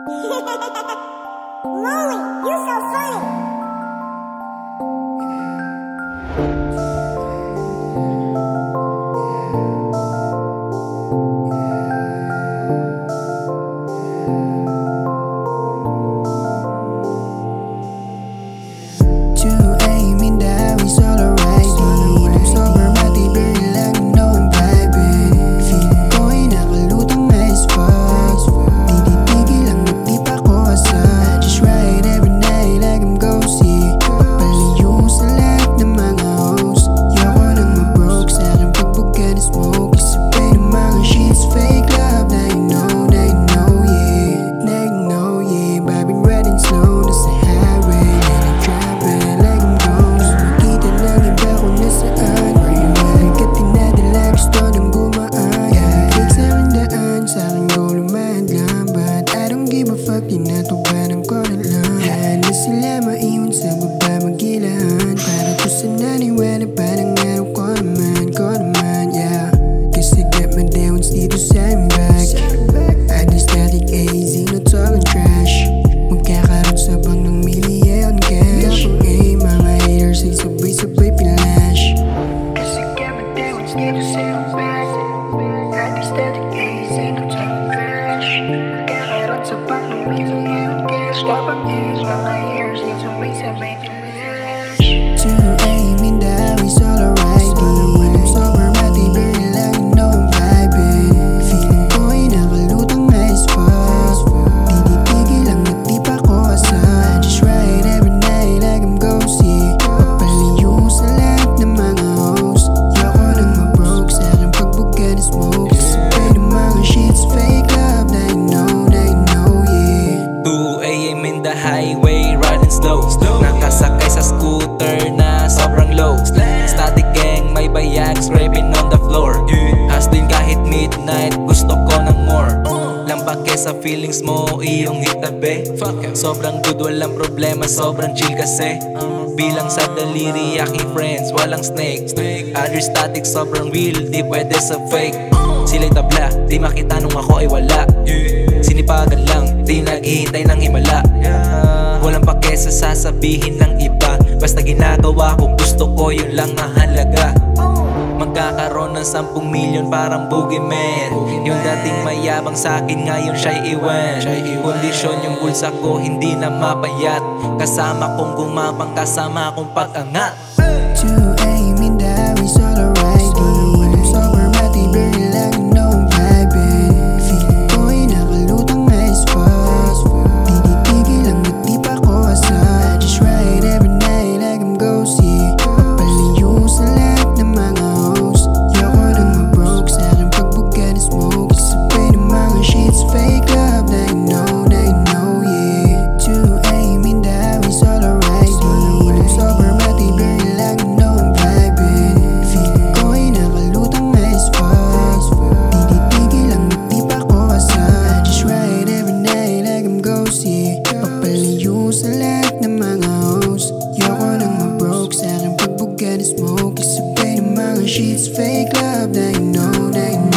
Molly, you're so funny. 2 a.m. in the highways, all alright. Inom sober, matibay lang, you know I'm vibing. Feeling ko ay nakalutang as fuck. Di tigil ang di pa ko asap. Just ride every night like I'm ghosty. Papalayo sa lahat ng mga hoes. Yoko nang ma-broke sa aking pagbuga na smoke. Isabay ng mga shits, fake love. Now you know, yeah. Now you know, yeah. Vibing red and slow, nasa highway. Tinatubanan ko na lang. Handa sila maiwan sa baba magilahan. Para to sa naniwala parang araw ko naman, yeah. Kasi got my downs dito sa imbag. Adrii Static, easy, no talking trash. Magkakaroon sa bang ng million cash. Lapang mga haters ay sabay-sabay pilash. Kasi got my downs dito sa imbag. Adrii Static, easy, no talking trash. Magkakaroon sa bang ng million cash. Lapang mga haters ay sabay-sabay pilash. 2 a.m. in the highways, all alright. Inom sober, matibay lang, you know I'm vibing. Feeling ko ay nakalutang as fuck. Di tigil ang di pa ko asap. Just ride every night like I'm ghosty. Papalayo sa lahat ng mga hoes. Yoko nang ma-broke sa aking pagbuga na smoke. Sabay ng mga shits, fake love. Now you know, yeah. 2 a.m. in the highway, riding slow. Nakasakay sa scooter na sobrang low. Static gang, may bayag, scraping on the floor. Hustling kahit midnight, gusto ko ng more. Lambake sa feelings mo, iyong hitabi. Sobrang good, walang problema, sobrang chill kasi. Bilang sa daliri, aking friends, walang snake. Adrii Static, sobrang real, di pwede sa fake. Sila'y tabla, di makita nung ako ay wala. Sinipagan lang, di naghihintay ng himala. Walang pake sa sasabihin ng iba. Basta ginagawa ko, gusto ko, yun lang ang halaga. Magkakaroon ng 10 milyon parang boogeyman. Yung dating mayabang sa'kin ngayon siya'y iwan. Kondisyon yung bulsa ko, hindi na mapayat. Kasama kong gumapang, kasama kong pag-angat. 2 a.m. in the highways, all alright. Inom sober, matibay lang, you know I'm vibing. Feeling ko ay nakalutang as fuck. Di tigil ang di pa ko asap. Just ride every night like I'm ghosty. Papalayo sa lahat ng mga hoes. Yoko nang ma-broke sa aking pagbuga na smoke. Sabay ng mga shits, fake love. Now you know, yeah. 2 a.m. in the highways, all alright. Inom sober, matibay lang, you know I'm vibing. Feeling ko ay nakalutang as fuck. Di tigil ang di pa ko asap. Just ride every night like I'm ghosty. Papalayo sa lahat ng mga hoes. Yoko nang ma-broke sa aking pagbuga na smoke. Sabay ng mga shits, fake love. Now you know.